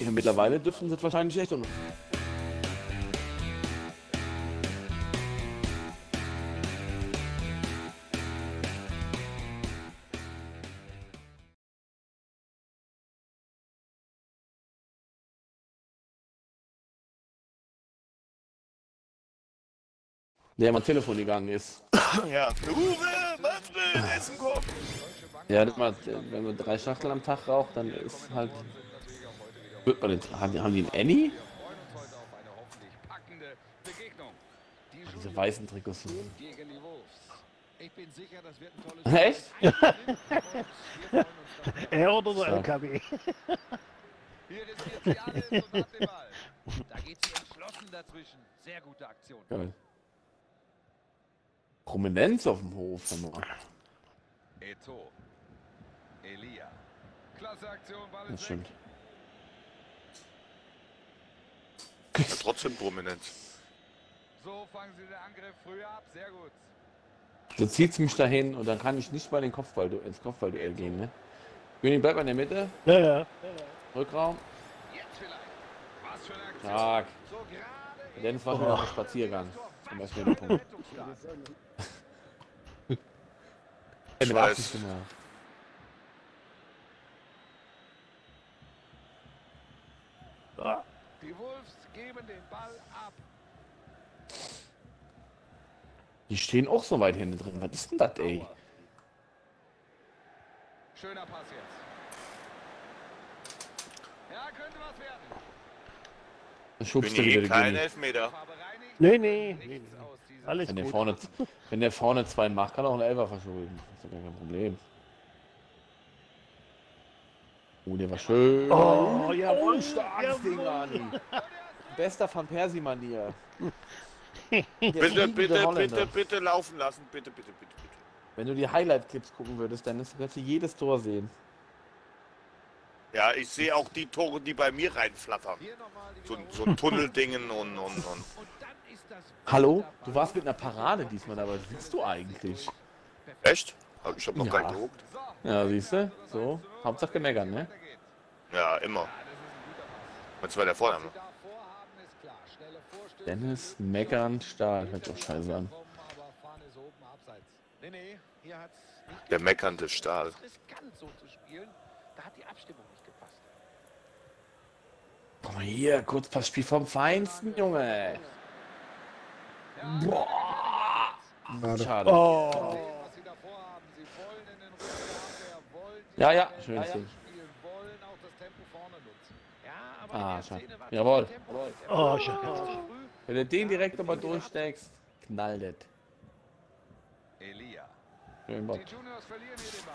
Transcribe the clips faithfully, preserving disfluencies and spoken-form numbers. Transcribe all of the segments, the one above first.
Ja, mittlerweile dürften sie wahrscheinlich echt und der am Telefon gegangen ist. Ja. Uwe, Manfred, Essen kommt! Ja, das mal, wenn man drei Schachteln am Tag raucht, dann ist halt. Wird man nicht, haben, die, haben die einen Annie? Diese weißen Trikots. Echt? Er oder der So. L K W? Hier riskiert sie alles und hat den Ball. Da geht sie entschlossen dazwischen. Sehr gute Aktion. Geil. Prominenz auf dem Hof. Eto'o. Elia. Klasse Aktion, Ball Das ist weg. stimmt. Ja, trotzdem prominent. So fangen sie den Angriff früh ab. Sehr gut. So zieht's mich dahin und dann kann ich nicht mal den Kopfball, ins Kopfballduell gehen, ne? König bleibt in der Mitte. Ja, ja. Rückraum. Jetzt vielleicht. Was für eine Aktion. Tag. So gerade Dennis war schon auf dem Spaziergang. Zum Beispiel der Punkt. Ich Mit weiß. Absicht gemacht. Ah, Die Wolves geben den Ball ab. Die stehen auch so weit hinten drin. Was ist denn das, ey? Schöner Pass jetzt. Ja, könnte was werden. Dann schubst du Bin wieder eh die kein Gummi. Elfmeter. Fahr bereinigt. nee, nee, nee. Nichts aus diesem Alles Wenn der, gut. vorne, wenn der vorne zwei macht, kann er auch einen Elfer verschulden. Das ist ja gar kein Problem. Oh, der war schön. Oh, jawohl. Oh, starkes Ding, Rani. Bester Van Persie-Manier. Der Bitte, fliegende bitte, Holländer. bitte, bitte laufen lassen. Bitte, bitte, bitte, bitte. Wenn du die Highlight-Clips gucken würdest, dann kannst du jedes Tor sehen. Ja, ich sehe auch die Tore, die bei mir reinflattern. Hier nochmal die So, Wiederholung. so ein Tunneldingen und, und, und. Und dann ist das Hallo? Du warst mit einer Parade diesmal dabei. Was willst du eigentlich? Echt? Hab- Ich hab noch Ja. gar nicht geguckt. So, Ja, siehst du? So. Hauptsache gemeckern, ne? weiter geht's. Ja, immer. Ja, das ist ein guter Pass. Und zwar der Vorname. Was sie da vorhaben, ist klar. Schnelle Vorstöße. Dennis, meckern, Stahl. Hört sich auch scheiße an. Kommen, aber Fahne ist oben abseits. Nee, nee, hier hat's nicht Der geklappt. meckernde Stahl. Es ist riskant so zu spielen. Da hat die Abstimmung nicht gepasst. Guck mal hier, Kurzpassspiel vom Feinsten, Junge. Boah. Schade. Schade. Oh. Was sie da vorhaben. Sie wollen in den Rücken der Abwehr, wollen die Ja, ja, Ball schönes Ding. spielen, wollen auch das Tempo vorne nutzen. Ja, aber Ah, in der schade. Szene war Jawohl. das Tempo nicht. Oh, schade. Ganz zu früh. Wenn du den direkt nochmal durchsteckst, knallt es. Elia. Schön Die Bock. Juniors verlieren hier den Ball.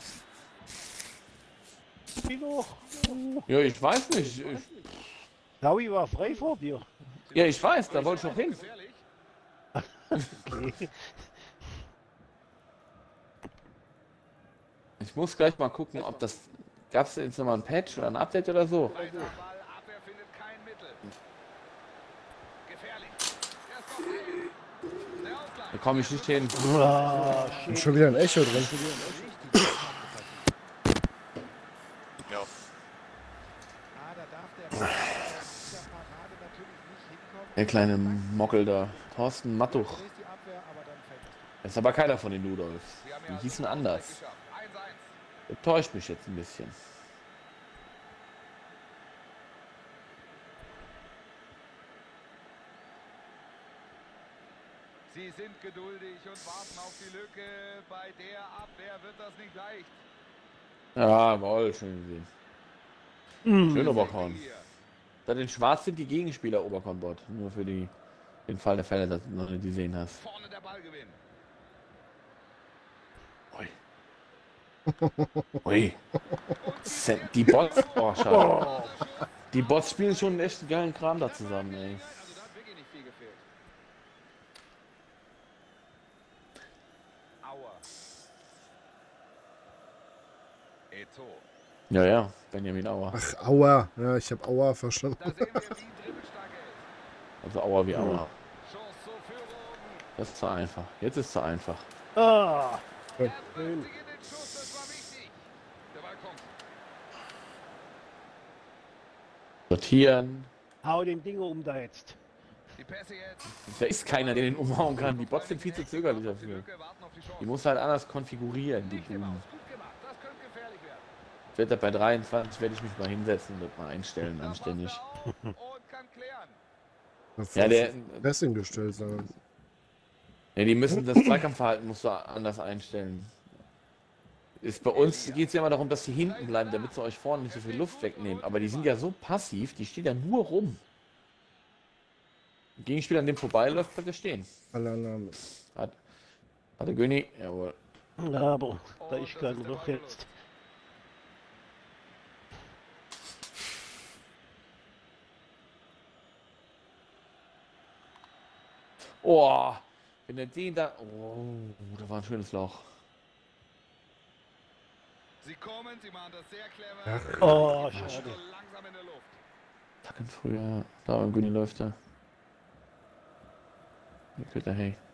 Kino. Ja, ich weiß nicht. Ich, Taui war frei vor dir. ja, ich weiß, da wollte ich noch hin. Gefährlich. Okay. Ich muss gleich mal gucken, ob das. Gab es jetzt nochmal ein Patch oder ein Update oder so? Weiter Ball, Abwehr findet kein Mittel. Gefährlich. Er ist noch ein. Der Ausgleich. Da komme ich nicht hin. Ah, Und shit. schon wieder ein Echo drin. Ja. Ah, da darf der Ball mit der Parade natürlich nicht hinkommen. Der kleine Mockel da. Thorsten Mattuch. Zunächst die Abwehr, aber dann fällt das. Das ist aber keiner von den Ludolfs. Sie haben Die ja hießen den anders. Ausgleich geschafft. eins eins. Das täuscht mich jetzt ein bisschen. Sie sind geduldig und warten auf die Lücke. Bei der Abwehr wird das nicht leicht. Ja, wohl, schön gesehen. Mm. Schön Oberkorn. Hier. Da in Schwarz sind die Gegenspieler Oberkornbord. Nur für die, den Fall der Fälle, dass du noch nicht gesehen hast. Vorne der Ballgewinn. Ui. Ui. Se- Die Bots. Oh, schade. Die Bots spielen schon einen echt geilen Kram da zusammen, ey. Also da hat wirklich nicht viel gefehlt. Auer. Eto'o. Ja, ja, Benjamin Auer. Ach, Aua. Ja, ich habe Aua verstanden. Da sehen wir, wie dribbelstark er ist. Also Auer wie Auer. Chance zur Führung. Das ist zu einfach. Jetzt ist es zu einfach. Ah. Er bringt sich in den Schuss, das war wichtig. Der Ball kommt. Sortieren. Hau den Ding um da jetzt. Die Pässe jetzt. Da ist keiner, der den umhauen kann. Die Bots sind viel zu zögerlich dafür. Die muss halt anders konfigurieren, die Blumen. Das könnte gefährlich werden. Ich werde bei dreiundzwanzig werde ich mich mal hinsetzen und das mal einstellen, anständig. Und kann klären. Das Ja, der, Pressing gestellt sein. ja, die müssen das Zweikampfverhalten musst du anders einstellen. Ist bei uns geht es ja immer darum, dass die hinten bleiben, damit sie euch vorne nicht so viel Luft wegnehmen. Aber die sind ja so passiv, die stehen ja nur rum. Der Gegenspieler an dem vorbeiläuft, bleibt er stehen. Alarm. Hat, hat der Göni, jawohl. Ja, aber da ist keiner doch jetzt. Oh, wenn der den da. Oh, da war ein schönes Loch. Sie kommen, sie machen das sehr clever. Ach. Oh, So schade. langsam in der Luft. Tacken früher. Da am Göni läuft er. Hier fällt er, hey.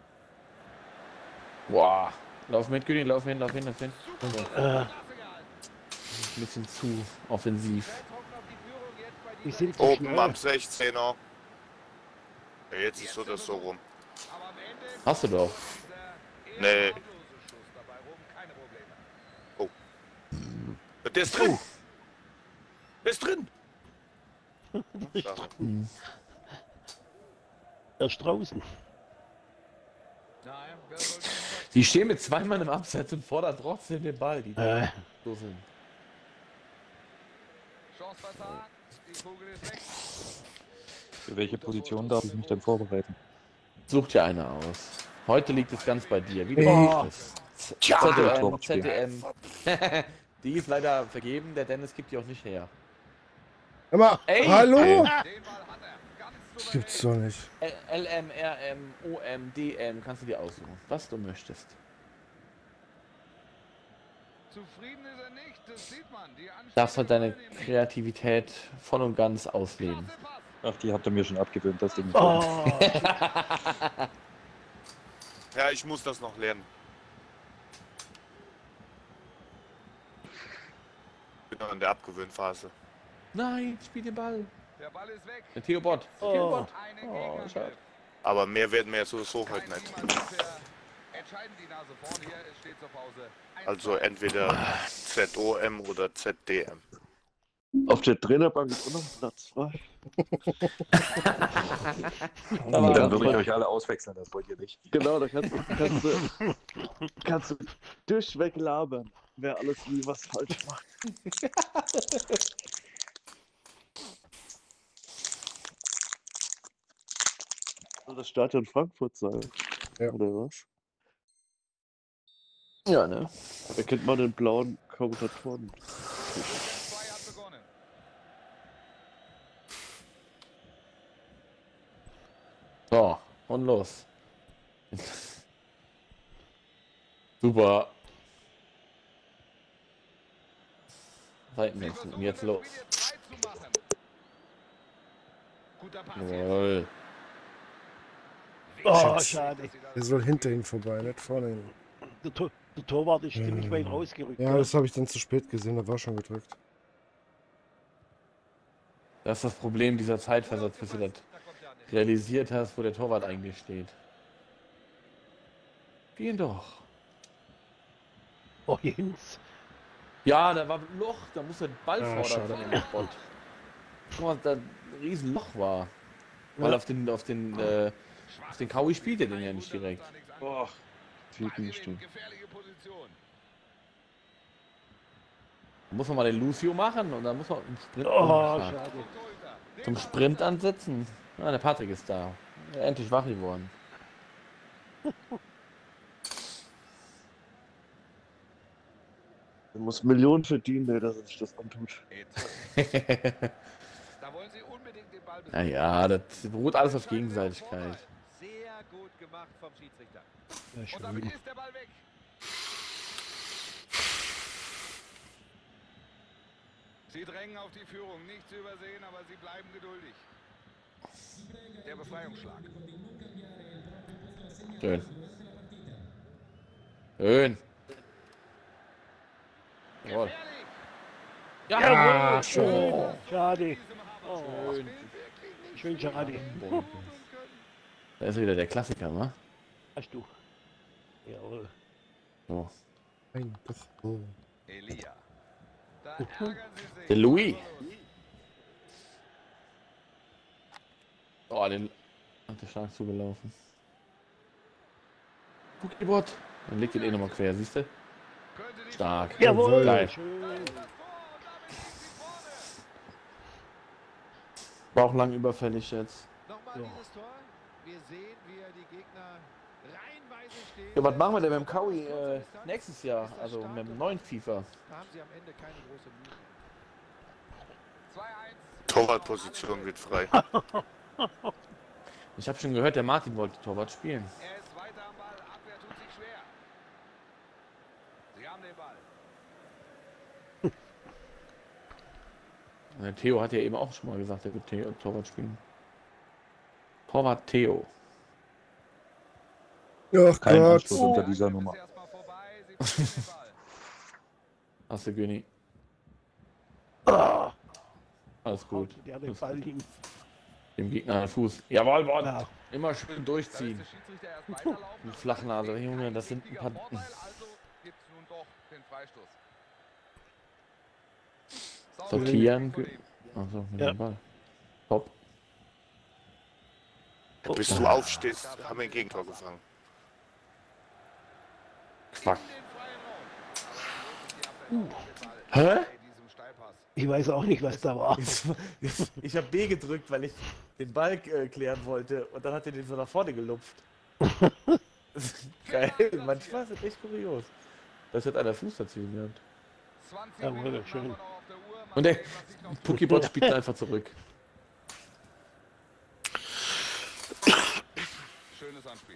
Boah. Lauf mit, Göni, lauf hin, lauf hin, lauf hin. Äh, Klasse gehalten. Ein bisschen zu offensiv. Wer kommt auf die Führung jetzt bei die dieser sind zu Oben am schnell. sechzehner. Ja, jetzt ist so das so rum. Aber am Ende Hast du doch. dieser Nee. eher harmlose Schuss dabei rum. Keine Probleme. Der ist drin. Der ist drin. Ja. Er ist draußen. Nein, wer soll diesen Ball- Die stehen mit zwei Mann im Abseits und fordern trotzdem den Ball. Die Äh, so sind. Chance versagt. Die Kugel ist weg. Für welche Position darf ich mich denn vorbereiten? Such dir eine aus. Heute liegt es ganz bei dir. Wie du Oh. möchtest. Z D M, Z D M. Die ist leider vergeben, der Dennis gibt die auch nicht her. Immer. Ey, Hallo? Den Ball hat er. Ganz souverän. Gibt's doch nicht. L M, R M, O M, D M, kannst du dir aussuchen, was du möchtest. Zufrieden ist er nicht, das sieht man. Die Darfst halt deine Anstrengung übernehmen. Kreativität voll und ganz ausleben. Klasse Pass. Ach, die habt ihr mir schon abgewöhnt, das Ding. oh, Ja, ich muss das noch lernen. Bin noch in der Abgewöhnphase. Nein, spiel den Ball. Der Ball ist weg. Der Theobot. Oh. Theobot. Einen Oh, Gegenangriff. schade. Aber mehr werden wir jetzt so halt Kein nicht. Niemand bisher. Entscheiden die Nase vorn hier. Es steht zur Pause. eins Also zu eins. entweder Z O M oder Z D M. Auf der Trainerbank ist auch noch ein Platz frei. Aber- Dann würde ich euch alle auswechseln, das wollt ihr nicht. Genau, da kannst du, kannst du, kannst du durchweg labern, wer alles wie was falsch macht. Soll das Stadion Frankfurt sein? Ja. Oder was? Ja, ne? Da kennt man den blauen Kommentatoren. zwei hat begonnen. So, und los. Super. Seitenwechsel. Und jetzt los. Guter Pass. Jawohl. oh, Schatz. schade. Der soll hinter ihm vorbei, nicht vorne hin. Der, Tor, der Torwart ist ziemlich Hm. weit rausgerückt. Ja, gell? das habe ich dann zu spät gesehen, da war schon gedrückt. Das ist das Problem dieser Zeitversatz, bis du das realisiert hast, wo der Torwart eigentlich steht. Gehen doch. Oh, Jens. Ja, da war ein Loch, da muss der Ball Ah, fordern schade. von dem Spot. Guck mal, da ein Riesenloch war. Weil Ja. auf den, auf den, äh, auf den Kaui spielt er den ja nicht direkt. Boah, fehlt mir Stimmt. bestimmt. Gefährliche Position. Da muss man mal den Lucio machen und dann muss man im Sprint, Oh, Ah, schade. Torhüter. zum Sprint ansetzen. Ah, der Patrick ist da. Ja, endlich wach geworden. Er muss Millionen verdienen, der dass er sich das antut. Da wollen sie unbedingt den Ball Ja, ja, das beruht alles auf Gegenseitigkeit. Sehr gut gemacht vom Schiedsrichter. Ja, Und damit schön. ist der Ball weg. Sie drängen auf die Führung, nicht zu übersehen, aber sie bleiben geduldig. Der Befreiungsschlag. Schön. Schön. Jawohl. Gefährlich. Ja, Ja, jawohl. schön. Oh. Schade. Diesem haben Oh, Schön. schön, schade. Da ist wieder der Klassiker, wa? Hast du. Jawohl. So. Nein, doch. Oh. Elia. Da ärgern sie sich. Der Louis. Oh, den hat der stark zugelaufen. Pokébot. Dann legt den eh nochmal quer, siehst du? Könnte die Stark. Jawohl. Geil. Schön. War auch lang überfällig jetzt. Nochmal Ja. dieses Tor. Wir sehen, wie er die Gegner reihenweise stehen. Ja, was machen wir denn mit dem Kaui äh, nächstes Jahr? Also mit dem neuen FIFA. Da haben sie am Ende keine große Mühe. zwei eins. Torwartposition wird frei. Ich habe schon gehört, der Martin wollte Torwart spielen. Er ist weiter am Ball. Abwehr tut sich schwer. Sie haben den Ball. Der Theo hat ja eben auch schon mal gesagt, er wird Theo, Torwart spielen. Torwart Theo. Ach Kein Gott. Anschluss unter dieser Ist Nummer. erstmal vorbei. Sie verlieren den Ball. Hast du Güni? Ah, Alles gut. der den Ball liegen. Dem Gegner an den Fuß. Jawohl, Bond. Ja. Immer schön Da lässt durchziehen. der Schiedsrichter erst weiterlaufen. Die Flachnase, Junge, das sind ein paar. Vorteil, also gibt's nun doch den Freistoß. Sortieren. Achso, mit Ja. dem Ball. Top. Bis du aufstehst, haben wir ein Gegentor gefangen. Quack. Uh. Hä? Ich weiß auch nicht, was da war. Ich habe B gedrückt, weil ich den Ball äh, klären wollte und dann hat er den so nach vorne gelupft. Geil, manchmal ist das echt kurios. Das hat einer Fuß dazu gehabt. Jawohl, schön. Und der Pokébot spielt einfach zurück. Schönes Anspiel.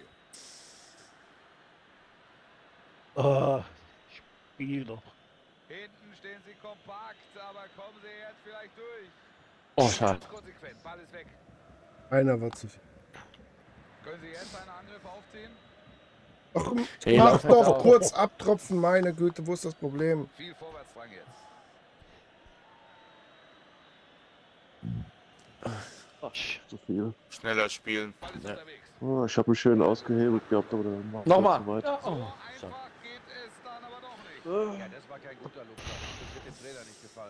Ah, Spiel doch. Hinten stehen sie kompakt, aber kommen sie jetzt vielleicht durch. Oh, schade. Ganz konsequent, Ball ist weg. Einer war zu viel. Können sie jetzt einen Angriff aufziehen? Ach, Hey, mach lauf halt doch auf. kurz abtropfen, meine Güte, wo ist das Problem? Viel Vorwärtsdrang jetzt. Ach, Zu viel. Schneller spielen. Ball ist Ja. unterwegs. Oh, ich habe ihn schön ausgehebelt gehabt, aber dann war es Nochmal. zu weit. Ja, So oh, einfach schade. geht es dann aber doch nicht. Ja, das war kein guter Lupfer. Das wird dem Trainer nicht gefallen.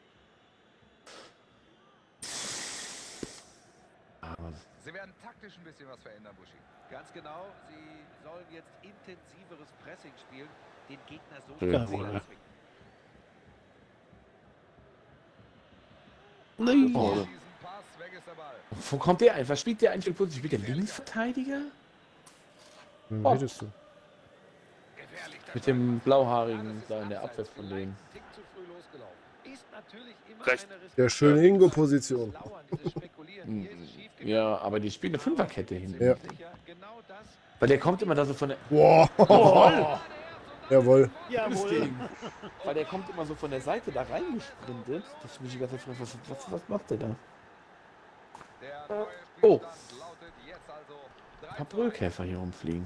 Aber Sie werden taktisch ein bisschen was verändern, Buschi. Ganz genau, sie sollen jetzt intensiveres Pressing spielen, den Gegner so Schön. schnell Jawohl. erzwingen. nein. Oh. Diesen Pass, weg ist der Ball. Wo kommt der einfach? Spielt der eigentlich plötzlich? Spielt der Linksverteidiger? Wen Oh. redest du? Gefährlich. der Mit dem blauhaarigen da in der Abwehr von denen. Tick zu früh losgelaufen. Ist natürlich immer Recht. eine Respekt- Der schöne Ingo-Position. Das Lauern, dieses Spekulieren. Hier ist es schief gegangen. Ja, aber die spielen eine Fünferkette hinten. Ja. Sicher, genau das. Weil der kommt immer da so von der. Boah. Oh, Jawohl. Jawohl. Weil der kommt immer so von der Seite da reingesprintet. Das muss ich ganz fragen, was, was, was macht der da? Der neue Oh. Spielstand lautet jetzt also drei Ein paar zu Brüllkäfer hier rumfliegen.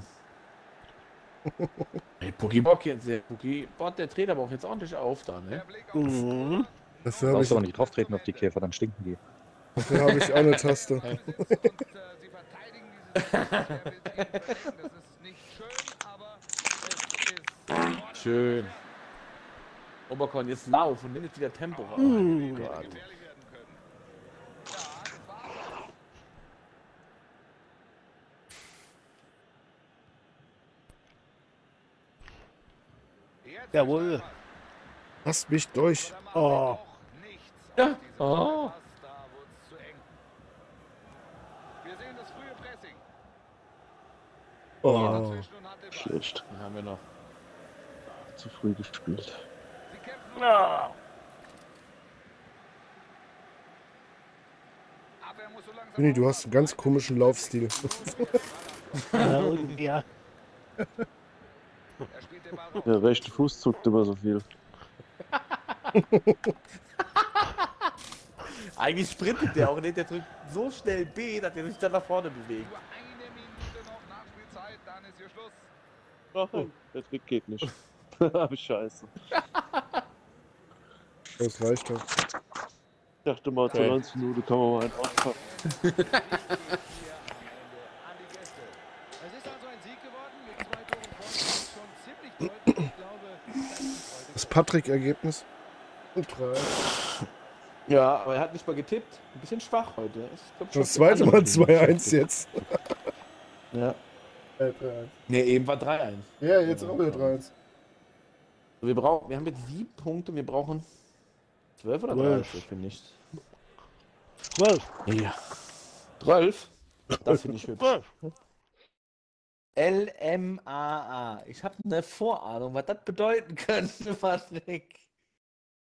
Hey, Pokébock jetzt, der Pokébot, der dreht aber auch jetzt ordentlich auf da, Der ne? Blick auf Mhm. Dafür habe Darfst ich, aber nicht drauf treten auf die Käfer, dann stinken die. dafür hab ich auch eine Taste. und äh, sie verteidigen dieses Spiel. Er will sie brechen. Das ist nicht schön, aber es ist Schön. Oberkorn, jetzt lauf und nimm jetzt wieder Tempo raus. Mhm. Gott. gefährlich werden können. Ja, das war's. Jetzt Jawohl. Lass mich durch. Oh. Ja. Oh. Da wurde es zu eng. Wir sehen das frühe Pressing. Oh. Dazwischen und hat den Ball. Schlecht. Den haben wir noch. Zu früh gespielt. Sie kämpfen um. Ah. Abwehr muss so langsam Winnie, du hast einen ganz komischen Laufstil. Ja, irgendwie, ja. Er spielt den Ball raus. Der rechte Fuß zuckt immer so viel. Eigentlich sprintet der auch nicht, der drückt so schnell B, dass er sich dann nach vorne bewegt. Nur eine Minute noch Nachspielzeit, dann ist hier Schluss. Oh, der Trick geht nicht. Scheiße. Das reicht doch. dachte mal, zur Okay. neunzig Minute kann man mal einen auspacken. an die Gäste. Es ist also ein Sieg geworden mit zwei Toren Vorsprung, schon ziemlich deutlich. Ich glaube, das ist heute Das Patrick-Ergebnis. Und drei. Ja, aber er hat nicht mal getippt. Ein bisschen schwach heute. Ich glaub, schon Das zweite Mal andere Teams. zwei eins jetzt. Ja. Äh, drei eins. Ne, eben war drei eins. Ja, jetzt auch wieder drei eins. Wir brauchen, wir haben jetzt sieben Punkte, wir brauchen zwölf oder Zwölf. dreißig, finde ich. zwölf. Ja. zwölf? Das finde ich hübsch. zwölf. L M A A. Ich habe eine Vorahnung, was das bedeuten könnte, Patrick.